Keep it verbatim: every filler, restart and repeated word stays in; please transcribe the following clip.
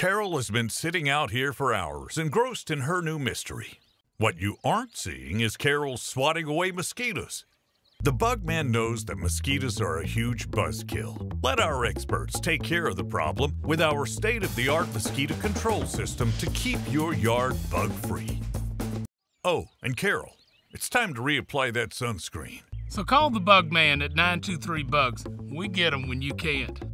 Carol has been sitting out here for hours, engrossed in her new mystery. What you aren't seeing is Carol swatting away mosquitoes. The bug man knows that mosquitoes are a huge buzzkill. Let our experts take care of the problem with our state-of-the-art mosquito control system to keep your yard bug-free. Oh, and Carol, it's time to reapply that sunscreen. So call the bug man at nine two three bugs. We get 'em when you can't.